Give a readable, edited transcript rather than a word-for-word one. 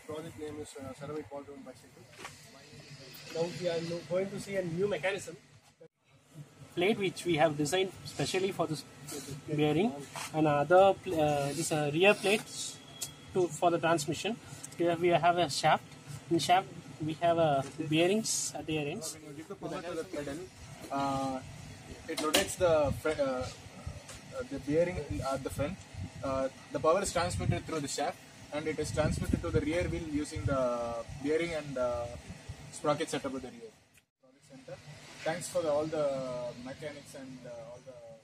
project name is Ceramic Ball Driven Bicycle. Now we are going to see a new mechanism. Plate which we have designed specially for this bearing, and other this rear plates for the transmission. Here we have a shaft. In shaft we have bearings at the ends. When you give the power to the pedal, it rotates the bearing at the front. The power is transmitted through the shaft, and it is transmitted to the rear wheel using the bearing and sprocket setup of the rear. Thanks for all the mechanics and all the